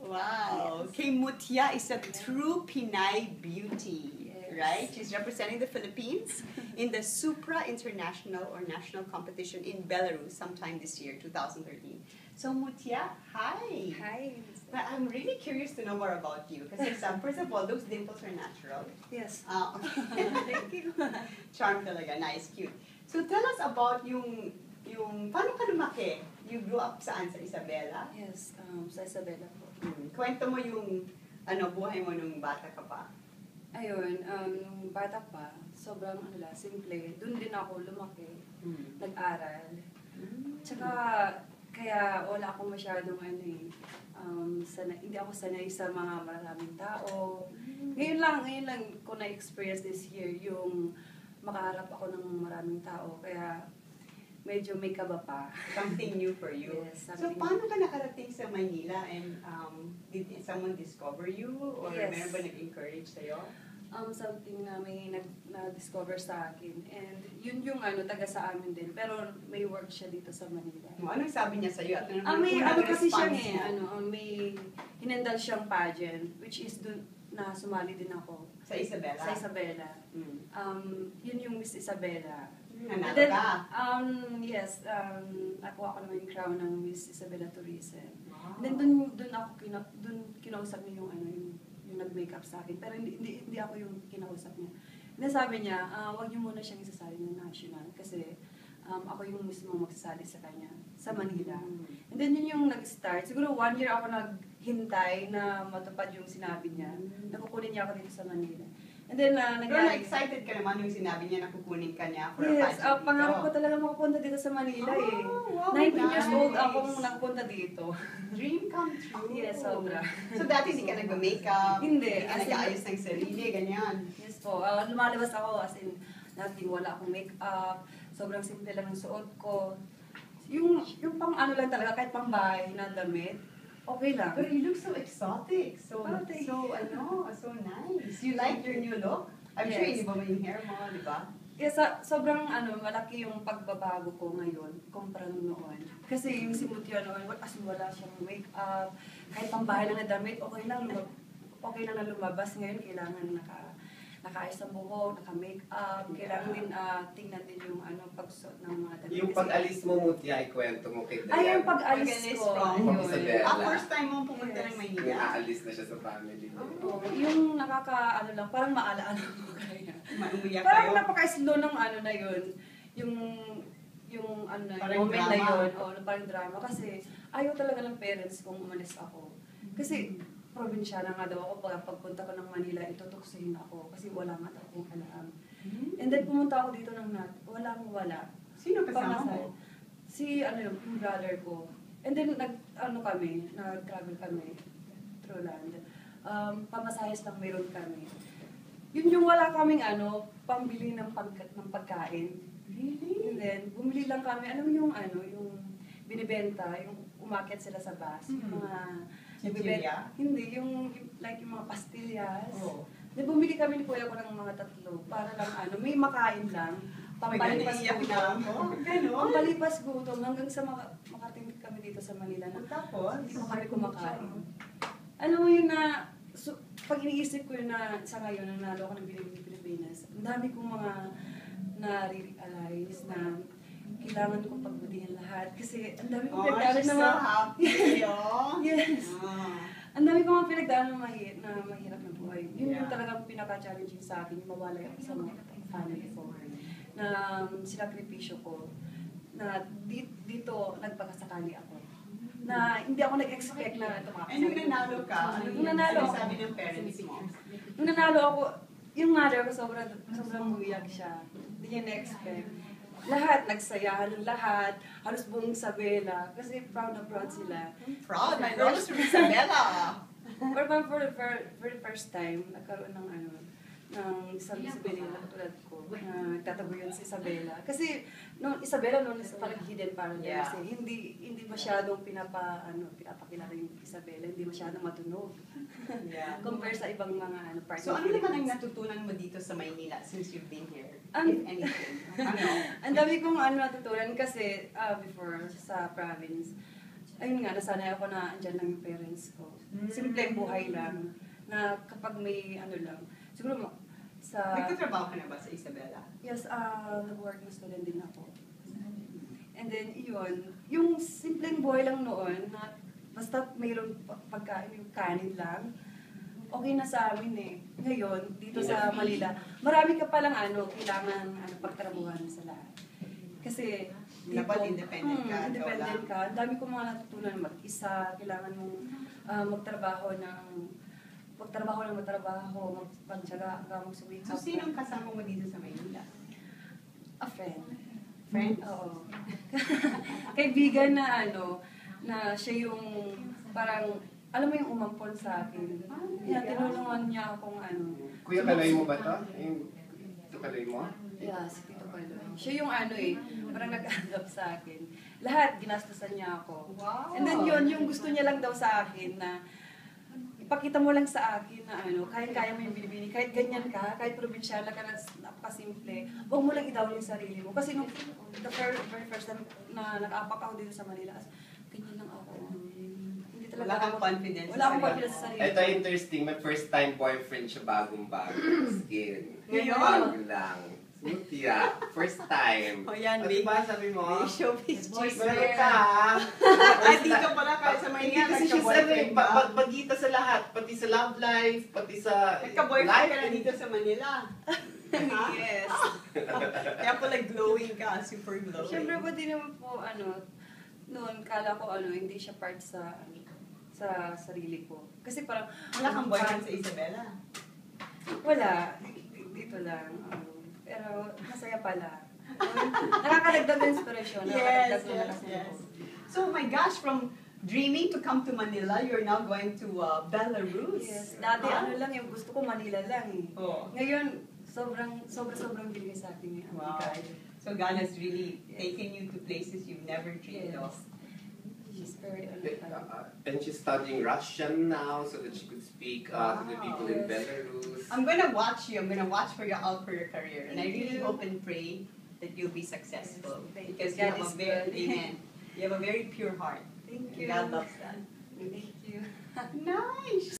Wow. Kay Mutia is a true Pinay beauty, right? She's representing the Philippines in the Supra International or National Competition in Belarus sometime this year, 2013. So Mutia, hi. Hi. I'm really curious to know more about you because first of all, those dimples are natural. Yes. Okay. Thank you. Charm talaga, nice, cute. So tell us about yung paano ka lumaki? You grew up saan? Sa Isabela? Yes, sa Isabela po. Kwento mo yung buhay mo nung bata ka pa. Ayun, nung bata pa, sobrang simple. Doon din ako lumaki, nag-aral. Tsaka, kaya wala akong masyadong hindi ako sanay sa mga maraming tao. Ngayon lang ko na-experience this year yung makaharap ako ng maraming tao. Kaya, medyo may kaba pa. Something new for you. Yes, so, paano ka nakarating sa Manila and did someone discover you? Or yes. meron ba nag-encourage sa'yo? Something na may na-discover sa akin. And yun yung taga sa amin din. Pero may work siya dito sa Manila. Anong sabi niya sa'yo? At May kasi siya may hinandal siyang pageant, which is dun na sumali din ako. Sa Isabela? Sa Isabela. Yun yung Miss Isabela. Nanalo then, ka? Yes, nakuha ko naman yung crown ng Miss Isabela Tourism. Wow. And then dun kinausap niya yung nag-makeup sa akin. Pero hindi ako yung kinausap niya. And then sabi niya, wag niyo muna siyang isasali ng national kasi ako yung mismo magsasali sa kanya sa Manila. And then yun yung nag-start. Siguro 1 year ako naghintay na matupad yung sinabi niya. Nakukunin niya ako dito sa Manila. And then, pero excited ka naman yung sinabi niya na kukunin ka niya for a yes, pageant. pangarap ko talaga makapunta dito sa Manila Wow, 19 years old nice. akong nakapunta dito. Dream come true. Yes, sobra. So dati hindi ka nagma-makeup? Hindi. Hindi ka nag-aayos ng sarili, ganyan? Yes po. Lumalabas ako as in, natin wala akong makeup. Sobrang simple lang ang suot ko. Yung pang lang talaga, kahit pang bahay na damit, okay lang. But you look so exotic. So nice. You like your new look? I'm sure Yes. iniba mo yung hair mo, di ba? Yes, sobrang malaki yung pagbabago ko ngayon kumpara nung noon. Kasi yung si Mutia noon, wala siyang make-up. Kahit pang bahay lang na damit, okay lang na lumabas. Ngayon, kailangan nakaayos ang buhok, naka-make-up. Kailangan din tingnan din yung pagsuot ng mga damit. Yung pag-alis mo, Mutia, ikwento mo kay Dayan. Ay, yung pag-alis ko. From Isabela. First time mo pumunta ng Yung Maynila? aalis na siya sa family niya. Yung lang, parang maalaala mo kaya. Maumiyak Parang kayo? napaka-slow ng na yun. Yung Parang moment na drama. yun. Parang drama. Kasi ayaw talaga ng parents kung umalis ako. Kasi probinsyana nga daw ako. Pagpunta ko ng Manila, itutuksahin ako. Kasi wala nga daw akong alam. And then pumunta ako dito ng wala. Sino kasama mo? Si yung brother ko. And then nag-travel kami through land. Pamasayas lang meron kami. Yun yung wala kaming pambili ng pagkain. Really? And then, bumili lang kami, yung binibenta, yung umakyat sila sa bus. Yung mga, Chichirya? hindi, yung mga pastillas. Oh. Then, bumili kami ni kuya ko ng mga 3 para lang may makain lang. Pampalipas gutom. Pampalipas gutom hanggang sa makarating kami dito sa Manila na Tapos? hindi mo kami kumakain. Alam mo yun pag iniisip ko yun na sa ngayon, nanalo ako ng Binibini Pilipinas, ang dami kong mga na-realize na kailangan kong pagbutihan lahat. Kasi ang dami kong pinagdaanan na so happy. Yes. Ang dami kong mga pinagdaanan na mahirap na buhay. Yun yung talagang pinaka-challenging sa akin, yung mawalay ako sa mga family ko. Na sinakripisyo ko. Na dito nagpakasakali ako. Na hindi ako nag-expect na tumakasali. Nung nanalo ka, sabi ng parents mo? Nung nanalo ako, yung mother ko sobrang umiyak siya. Hindi niya na-expect. Lahat, nagsayahan lahat, halos buong Isabela. Kasi proud na proud sila. Proud? My daughter's from Isabela. For the first time, nagkaroon ng ng isang Isabela na katulad ko, na nagtatago yun si Isabela. Kasi Isabela noon is parang hidden paradise. Hindi masyadong pinapakilala yung Isabela, hindi masyadong matunog. Compare sa ibang mga parts. So ano naman ang natutunan mo dito sa Maynila since you've been here? If anything? Ang dami kong natutunan kasi before sa province, ayun nga, nasanay ako na andyan lang yung parents ko. Simpleng buhay lang. Na kapag may ano lang, siguro sa... Nagtatrabaho ka na ba sa Isabela? Yes, nag-working student din ako. And then, yun, yung simpleng buhay lang noon, na basta mayroong pagkain, yung kanin lang, okay na sa amin eh. Ngayon, dito sa Manila, marami ka palang kailangan pagtrabuhan sa lahat. Kasi, dapat independent ka. Independent ka. Ang dami kong mga natutunan mag-isa, kailangan mong magtrabaho, magpagtsaga hanggang magsumikap. So, sinong kasama mo dito sa Maynila? A friend. Friend? Oo. Kaibigan na na siya yung parang, alam mo yung umampon sa akin. Kaya tinulungan niya akong Kuya, Kaloy mo ba to? Ito Kaloy mo? Yeah, si Tito Kaloy. Siya yung parang nag-andap sa akin. Lahat, ginastusan niya ako. Wow! And then yung gusto niya lang daw sa akin na, ipakita mo lang sa akin na kaya mo yung binibini. Kahit ganyan ka, kahit probinsyala ka na napakasimple, huwag mo lang i-down yung sarili mo. Kasi nung the very first time na nag-apak ako dito sa Manila, ganyan lang ako. Hindi talaga Wala kang confidence. Wala akong confidence sa sarili. Ito interesting, may first time boyfriend siya bagong-bago. Skin. Ngayon? Bago lang. Mutia. First time. O yan, O, big. diba sabi mo? Showbiz Boys chismis. Meron ka ha? Ay, dito pala kahit sa Hindi Maynila, kasi siya nagka-boyfriend ka. bagita sa lahat. Pati sa love life, pati sa Nagka-boyfriend ka na dito sa Manila. Ha? Yes. Kaya pala glowing ka, super glowing. Siyempre, pati naman po, noon, kala ko, hindi siya part sa sarili ko. Kasi parang, Wala kang boyfriend sa Isabela. wala. Dito lang. Pero, masaya pala. Nakakadagdag ng inspirasyon. Yes, Nakakadagdag ng lakas ng yes. loob. So, my gosh, from dreaming to come to Manila, you're now going to Belarus. Yes. Dati lang, yung gusto ko Manila lang eh. Oh. Ngayon, sobrang binigay sa akin yung Wow. America. So, God has really taken you to places you've never dreamed of. She's very And she's studying Russian now so that she could speak to the people in Belarus. I'm gonna watch you. I'm gonna watch for out for your career, and I Thank really you. hope and pray that you'll be successful Yes, thank you. because you God have a is very good. amen. You have a very pure heart. Thank And you. God loves that. Thank you. Nice.